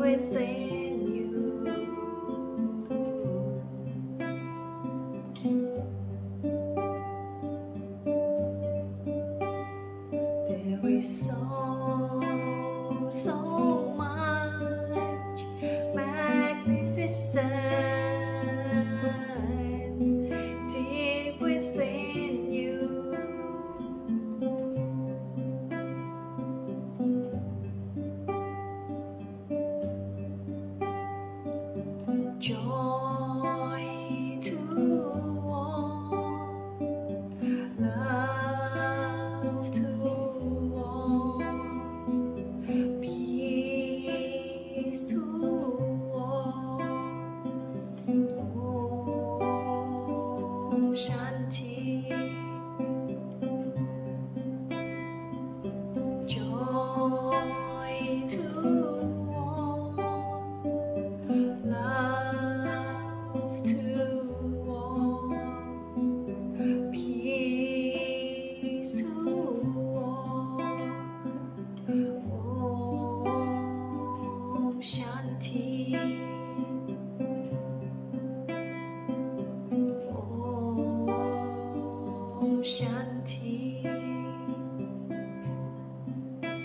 within you. There is so much magnificence deep within you. Joy to all, love to all, peace to all. Om Shanti. Joy to all, love to all, peace to all. Om Shanti. Om Shanti.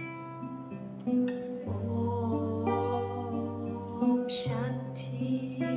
Om Shanti.